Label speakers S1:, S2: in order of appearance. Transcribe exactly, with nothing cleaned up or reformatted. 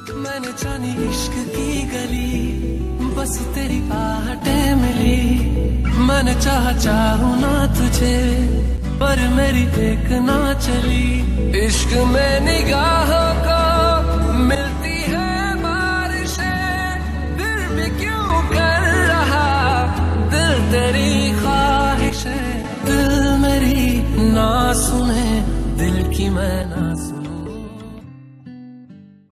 S1: मैंने जानी इश्क की गली, बस तेरी आहटें मिली। मैंने चाहा चाहूं ना तुझे, पर मेरी एक ना चली। इश्क में निगाहों को मिलती है बारिशें, फिर भी क्यों कर रहा दिल तेरी ख्वाहिशें। दिल मेरी ना सुने, दिल की मैं ना